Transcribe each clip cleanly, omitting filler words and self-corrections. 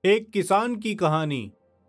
एक किसान की कहानी।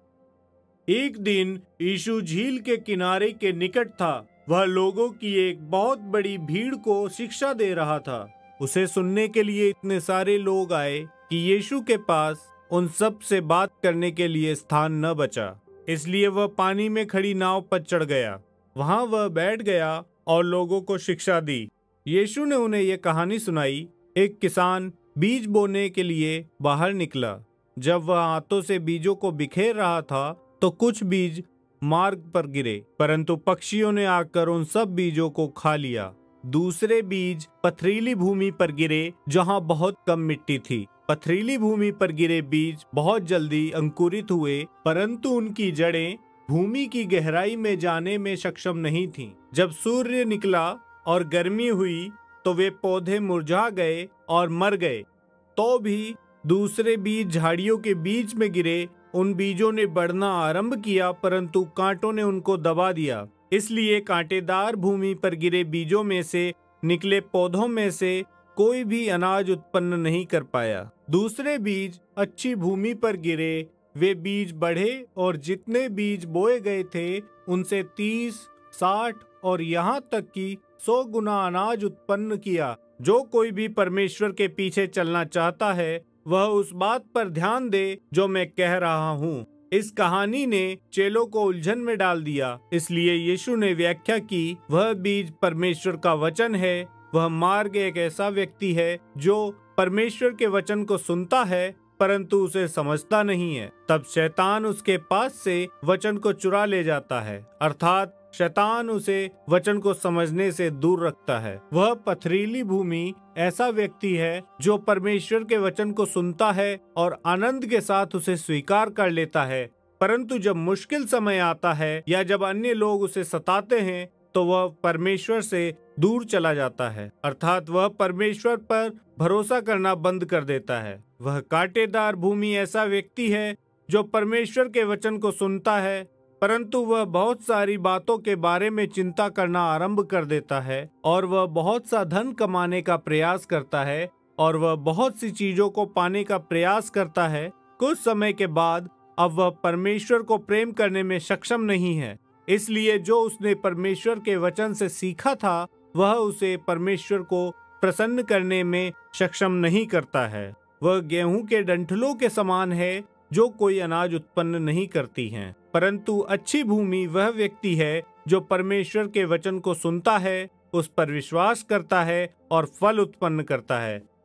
एक दिन यीशु झील के किनारे के निकट था। वह लोगों की एक बहुत बड़ी भीड़ को शिक्षा दे रहा था। उसे सुनने के लिए इतने सारे लोग आए कि यीशु के पास उन सब से बात करने के लिए स्थान न बचा। इसलिए वह पानी में खड़ी नाव पर चढ़ गया। वहां वह बैठ गया और लोगों को शिक्षा दी। यीशु ने उन्हें यह कहानी सुनाई। एक किसान बीज बोने के लिए बाहर निकला। जब वह हाथों से बीजों को बिखेर रहा था तो कुछ बीज मार्ग पर गिरे, परंतु पक्षियों ने आकर उन सब बीजों को खा लिया। दूसरे बीज पथरीली भूमि पर गिरे जहां बहुत कम मिट्टी थी। पथरीली भूमि पर गिरे बीज बहुत जल्दी अंकुरित हुए, परंतु उनकी जड़ें भूमि की गहराई में जाने में सक्षम नहीं थीं। जब सूर्य निकला और गर्मी हुई तो वे पौधे मुरझा गए और मर गए। तो भी दूसरे बीज झाड़ियों के बीच में गिरे। उन बीजों ने बढ़ना आरंभ किया, परंतु कांटों ने उनको दबा दिया। इसलिए कांटेदार भूमि पर गिरे बीजों में से निकले पौधों में से कोई भी अनाज उत्पन्न नहीं कर पाया। दूसरे बीज अच्छी भूमि पर गिरे। वे बीज बढ़े और जितने बीज बोए गए थे उनसे 30, 60 और यहाँ तक कि 100 गुना अनाज उत्पन्न किया। जो कोई भी परमेश्वर के पीछे चलना चाहता है वह उस बात पर ध्यान दे जो मैं कह रहा हूँ। इस कहानी ने चेलों को उलझन में डाल दिया। इसलिए यीशु ने व्याख्या की, वह बीज परमेश्वर का वचन है। वह मार्ग एक ऐसा व्यक्ति है जो परमेश्वर के वचन को सुनता है परंतु उसे समझता नहीं है। तब शैतान उसके पास से वचन को चुरा ले जाता है, अर्थात शैतान उसे वचन को समझने से दूर रखता है। वह पथरीली भूमि ऐसा व्यक्ति है जो परमेश्वर के वचन को सुनता है और आनंद के साथ उसे स्वीकार कर लेता है, परंतु जब मुश्किल समय आता है या जब अन्य लोग उसे सताते हैं तो वह परमेश्वर से दूर चला जाता है, अर्थात वह परमेश्वर पर भरोसा करना बंद कर देता है। वह कांटेदार भूमि ऐसा व्यक्ति है जो परमेश्वर के वचन को सुनता है, परंतु वह बहुत सारी बातों के बारे में चिंता करना आरंभ कर देता है और वह बहुत सा धन कमाने का प्रयास करता है और वह बहुत सी चीजों को पाने का प्रयास करता है। कुछ समय के बाद अब वह परमेश्वर को प्रेम करने में सक्षम नहीं है, इसलिए जो उसने परमेश्वर के वचन से सीखा था वह उसे परमेश्वर को प्रसन्न करने में सक्षम नहीं करता है। वह गेहूं के डंठलों के समान है जो कोई अनाज उत्पन्न नहीं करती हैं, परंतु अच्छी भूमि वह व्यक्ति है जो परमेश्वर के वचन को सुनता है, उस पर विश्वास करता है और फल उत्पन्न करता है।